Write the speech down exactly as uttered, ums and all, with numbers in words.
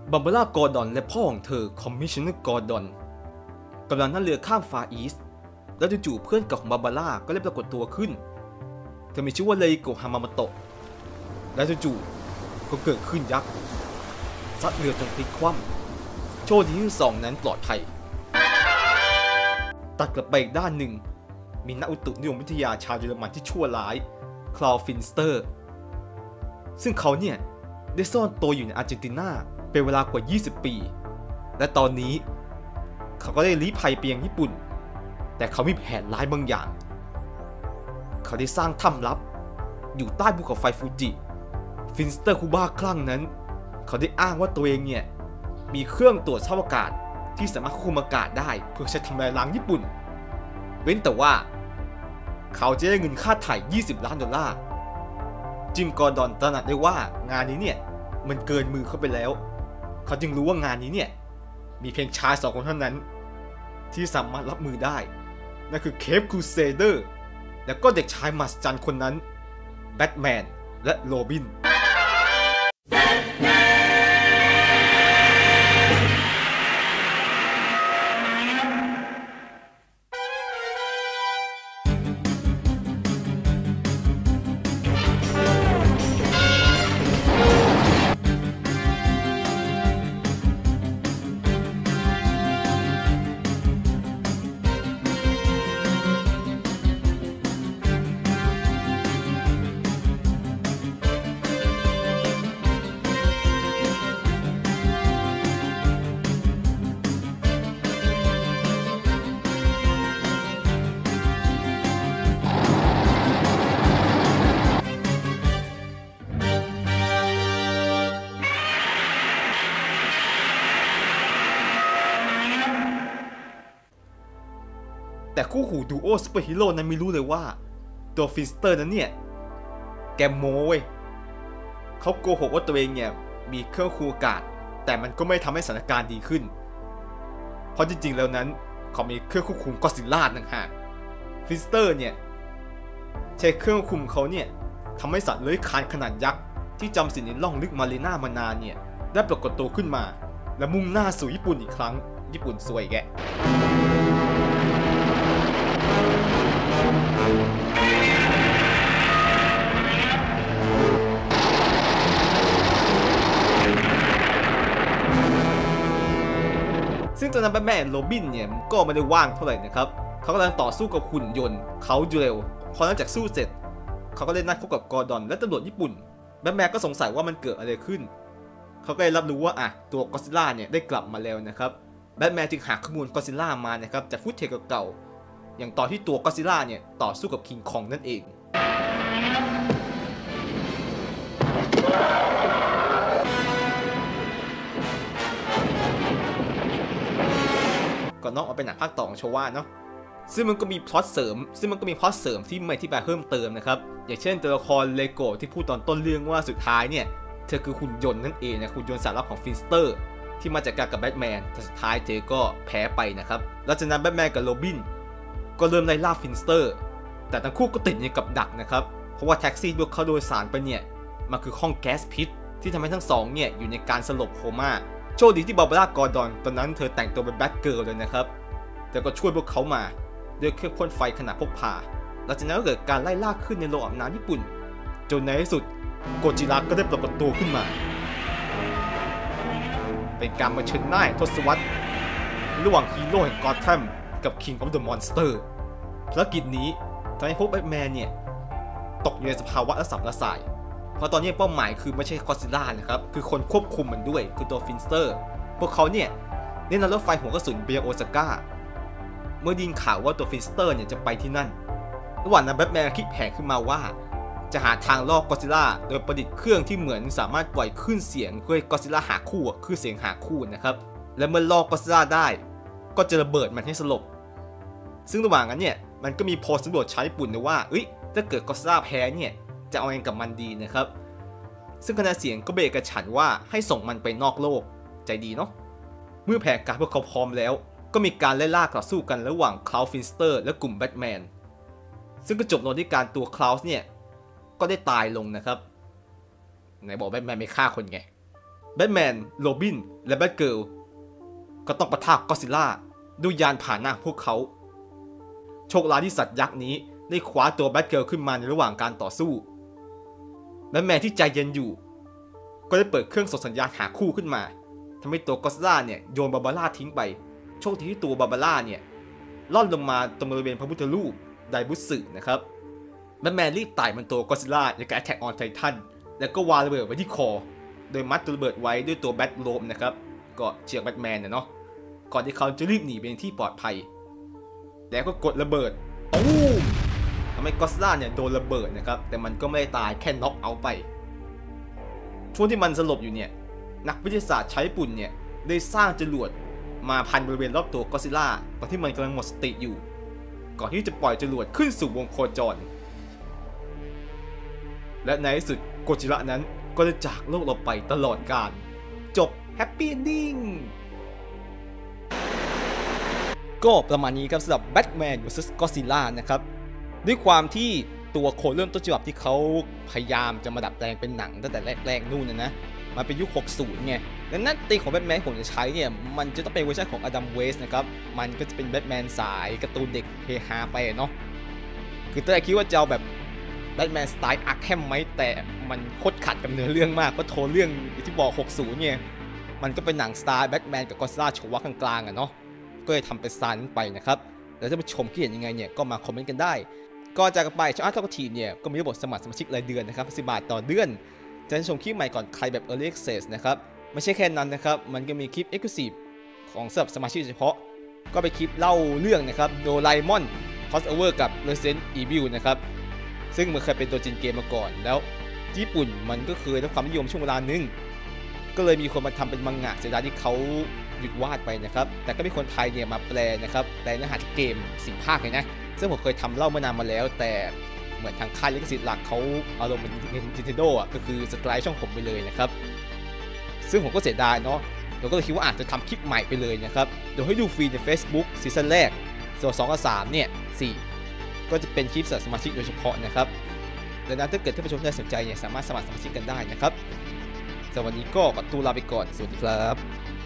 บาร์บาร่ากอร์ดอนและพ่อของเธอคอมมิชชันเนอร์กอร์ดอนกำลังนั่งเรือข้ามฟาอีสต์แล้วจู่ๆเพื่อนเก่าของบาร์บาร่าก็ได้ปรากฏตัวขึ้นเธอมีชื่อว่าเลโกฮามาโมโตะและจู่ๆก็เกิดขึ้นยักษ์ซัดเรือจนพลิกคว่ำโชคดีที่สองนั้นปลอดภัยตัดกลับไปอีกด้านหนึ่งมีนักอุตุนิยมวิทยาชาวเยอรมันที่ชั่วร้ายคลาวฟินสเตอร์ซึ่งเขาเนี่ยได้ซ่อนตัวอยู่ในอาร์เจนตินาเป็นเวลากว่ายี่สิบปีและตอนนี้เขาก็ได้ลี้ภัยไปยังญี่ปุ่นแต่เขามีแผนร้ายบางอย่างเขาได้สร้างถ้ำลับอยู่ใต้ภูเขาไฟฟูจิฟินสเตอร์คูบ้าคลั่งนั้นเขาได้อ้างว่าตัวเองเนี่ยมีเครื่องตรวจสภาพอากาศที่สามารถควบคุมอากาศได้เพื่อใช้ทำลายล้างญี่ปุ่นเว้นแต่ว่าเขาจะได้เงินค่าไถ่ยี่สิบล้านดอลลาร์จิมกอร์ดอนตระหนักได้ว่างานนี้เนี่ยมันเกินมือเขาไปแล้วเขาจึงรู้ว่างานนี้เนี่ยมีเพียงชายสองคนเท่านั้นที่สามารถรับมือได้นั่นคือเคปครูเซเดอร์และก็เด็กชายมหัศจรรย์คนนั้นแบทแมนและโรบินแต่คู่หูดูโอซูเปอร์ฮีโร่นั้นไม่รู้เลยว่าตัวฟินสเตอร์นั้นเนี่ยแกโม้เว้ยเขาโกหกว่าตัวเองเนี่ยมีเครื่องคุมอากาศแต่มันก็ไม่ทำให้สถานการณ์ดีขึ้นเพราะจริงๆแล้วนั้นเขามีเครื่องควบคุมก็อดซิลล่าต่างหากฟินสเตอร์เนี่ยใช้เครื่องควบคุมเขาเนี่ยทำให้สัตว์เลื้อยคลานขนาดยักษ์ที่จำศีลในล่องลึกมารีนามานานเนี่ยได้ปรากฏตัวขึ้นมาและมุ่งหน้าสู่ญี่ปุ่นอีกครั้งญี่ปุ่นซวยแกซึ่งตอนนั้นแบทแมนโรบินเนี่ยก็ไม่ได้ว่างเท่าไหร่นะครับเขากำลังต่อสู้กับหุ่นยนต์เขาดูเร็วพอหลังจากสู้เสร็จเขาก็ได้นัดพบกับกอร์ดอนและตำรวจญี่ปุ่นแบทแมนก็สงสัยว่ามันเกิดอะไรขึ้นเขาก็ได้รับรู้ว่าอ่ะตัวก็อดซิลล่าเนี่ยได้กลับมาแล้วนะครับแบทแมนจึงหาข้อมูลก็อดซิลล่ามานะครับจากฟุตเทจเก่าๆอย่างตอนที่ตัวก็อดซิลล่าเนี่ยต่อสู้กับคิงคองนั่นเองก็นอกมาเป็นหนังภาคต่อของโชวาเนาะซึ่งมันก็มีพล็อตเสริมซึ่งมันก็มีพล็อตเสริมที่ไม่ที่ไปเพิ่มเติมนะครับอย่างเช่นตัวละครเลโกที่พูดตอนต้นเรื่องว่าสุดท้ายเนี่ยเธอคือหุ่นยนต์นั่นเองนะหุ่นยนต์สายลับของฟินสเตอร์ที่มาจากการกับแบทแมนแต่สุดท้ายเธอก็แพ้ไปนะครับแล้วจากนั้นแบทแมนกับโรบินก็เริ่มไล่ล่าฟินสเตอร์แต่ทั้งคู่ก็ติดอยู่กับดักนะครับเพราะว่าแท็กซี่ที่เขาโดยสารไปเนี่ยมันคือห้องแก๊สพิษที่ทำให้ทั้งสองเนี่ยอยู่ในการสลบโคม่าโชคดีที่บาร์บาร่ากอร์ดอนตอนนั้นเธอแต่งตัวเป็นแบทเกิร์ลเลยนะครับแต่ก็ช่วยพวกเขามาด้วยเครื่องพ่นไฟขนาดพกพาหลังจากนั้นก็เกิดการไล่ล่าขึ้นในโรงอาบน้ำญี่ปุ่นจนในที่สุดโกจิระก็ได้ปรากฏตัวขึ้นมาเป็นการมาเชิญหน้าทศวรรษระหว่างฮีโร่แห่งกอธแธมกับ King of the Monster ภารกิจนี้ทำให้พวกแบทแมนเนี่ยตกอยู่ในสภาวะระสำระสายเพราะตอนนี้เป้าหมายคือไม่ใช่ก็อดซิลล่านะครับคือคนควบคุมมันด้วยคือตัวฟินสเตอร์พวกเขาเนี่ยได้นำรถไฟหัวกระสุนไปยังโอซาก้าเมื่อได้ยินข่าวว่าตัวฟินสเตอร์เนี่ยจะไปที่นั่นระหว่างนั้นแบทแมนคิดแผนขึ้นมาว่าจะหาทางล่อก็อดซิลล่าโดยประดิษฐ์เครื่องที่เหมือนสามารถปล่อยคลื่นเสียงเพื่อให้ก็อดซิลล่าหาคู่คลื่นเสียงหาคู่นะครับและเมื่อล่อก็อดซิลล่าได้ก็จะระเบิดมันให้สลบซึ่งระหว่างนั้นเนี่ยมันก็มีโพสต์สำรวจชาวญี่ปุ่นนะว่าเอ้ยถ้าเกิดก็อดซิลล่าแพ้เนี่ยจะเอาเองกับมันดีนะครับซึ่งคณะเสียงก็เบรกกระฉันว่าให้ส่งมันไปนอกโลกใจดีเนาะเมื่อแผนการพวกเขาพร้อมแล้วก็มีการไล่ล่าต่อสู้กันระหว่างคลาวฟินสเตอร์และกลุ่มแบทแมนซึ่งก็จบลงที่การตัวคลาวส์เนี่ยก็ได้ตายลงนะครับไหนบอกแบทแมนไม่ฆ่าคนไงแบทแมนโรบินและแบทเกิร์ลก็ต้องปะทะก็อดซิลล่าด้วยยานพาหนะพวกเขาโชคร้ายที่สัตว์ยักษ์นี้ได้คว้าตัวแบทเกิร์ลขึ้นมาในระหว่างการต่อสู้แบทแมนที่ใจเย็นอยู่ก็ได้เปิดเครื่องส่งสัญญาณหาคู่ขึ้นมาทำให้ตัวก็อดซิลล่าเนี่ยโยนบาบาร่าทิ้งไปโชคดีที่ตัวบาบาร่าเนี่ยล่อนลงมาตรงบริเวณพระพุทธรูปไดบุสึนะครับแบทแมนรีบไต่บนตัวก็อดซิลล่าในการแอทแทคออนไททันแล้วก็วางระเบิดไว้ที่คอโดยมัดตัวระเบิดไว้ด้วยตัวแบทโรปนะครับก็เชือกแบทแมนเนาะก่อนที่เขาจะรีบหนีไปในที่ปลอดภัยแล้วก็กดระเบิดตูมทำให้ก็อดซิลล่าเนี่ยโดนระเบิดนะครับแต่มันก็ไม่ได้ตายแค่น็อกเอาท์ไปช่วงที่มันสลบอยู่เนี่ยนักวิทยาศาสตร์ชาวญี่ปุ่นเนี่ยได้สร้างจรวดมาพันบริเวณรอบตัวก็อดซิลล่าตอนที่มันกำลังหมดสติอยู่ก่อนที่จะปล่อยจรวดขึ้นสู่วงโคจรและในที่สุดโกจิระนั้นก็จะจากโลกเราไปตลอดกาลจบแฮปปี้เอนดิ้งก็ประมาณนี้ครับสำหรับ Batman เวอร์ซัส Godzilla นะครับด้วยความที่ตัวโคนเริ่มต้นฉบับที่เขาพยายามจะมาดัดแปลงเป็นหนังตั้งแต่แรกๆนู่นนะนะมาเป็นยุคหกสิบไงดังนั้นตีของแบทแมนผมจะใช้เนี่ยมันจะต้องเป็นเวอร์ชันของอดัมเวสต์นะครับมันก็จะเป็นแบทแมนสายการ์ตูนเด็กเฮฮาไปเนาะคือตอนแรกคิดว่าจะเอาแบบแบทแมนสไตล์อาร์แคมไหมแต่มันโคตรขัดกับเนื้อเรื่องมากเพราะโทนเรื่องที่บอกหกสิบเนี่ยมันก็เป็นหนังสไตล์แบทแมนกับก็อดซิลล่าโชว์ว่ากลางๆอ่ะเนาะก็เลยทำเป็นสไตล์นั้นไปนะครับแล้วถ้าผู้ชมคิดเห็นยังไงเนี่ยก็มาคอมเมนต์กันได้ก็จากกันไปช่องอาร์ตท็อกทีมเนี่ยก็มีระบบสมัครสมาชิกรายเดือนนะครับสิบบาทต่อเดือนจะชมคลิปใหม่ก่อนใครแบบ Early Access นะครับไม่ใช่แค่นั้นนะครับมันก็มีคลิป Exclusive ของสำหรับสมาชิกเฉพาะก็เป็นคลิปเล่าเรื่องนะครับโดราเอมอน Crossover กับ Resident Evil นะครับซึ่งมันเคยเป็นตัวจริงเกมมาก่อนแล้วญี่ปุ่นมันก็เคยได้รับความนิยมช่วงเวลานึงก็เลยมีคนมาทำเป็นมังงะเสียดายที่เขาหยุดวาดไปนะครับแต่ก็มีคนไทยเนี่ยมาแปลนะครับแปลเนื้อหาที่เกมสี่ภาคเลยนะซึ่งผมเคยทำเล่าเมื่อนานมาแล้วแต่เหมือนทางค่ายลิขสิทธิ์หลักเขาอารมณ์เป็น Nintendo อ่ะก็คือสไตล์ช่องผมไปเลยนะครับซึ่งผมก็เสียดายเนาะเราก็เลยคิดว่าอาจจะทำคลิปใหม่ไปเลยนะครับเดี๋ยวให้ดูฟรีใน Facebook ซีซั่นแรกส่วนสองกับสามเนี่ยสี่ก็จะเป็นคลิปสำหรับสมาชิกโดยเฉพาะนะครับดังนั้นถ้าเกิดท่านผู้ชมท่านสนใจเนี่ยสามารถสมัครสมาชิกกันได้นะครับสำหรับวันนี้ก็ขอตัวลาไปก่อนสวัสดีครับ